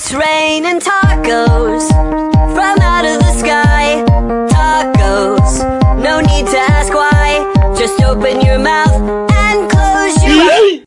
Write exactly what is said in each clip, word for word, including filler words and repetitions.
It's raining tacos from out of the sky. Tacos, no need to ask why. Just open your mouth and close your eyes.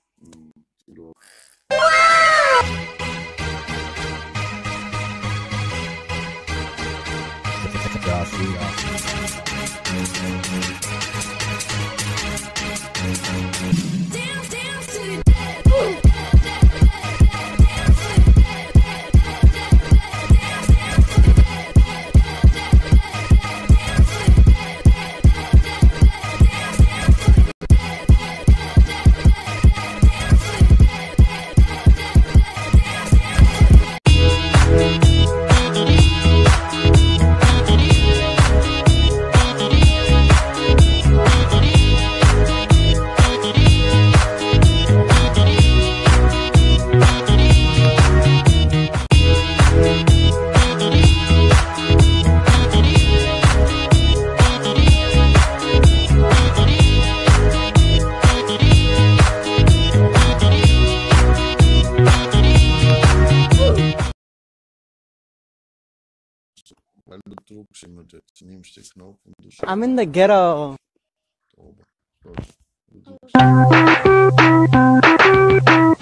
I'm in the ghetto. Oh,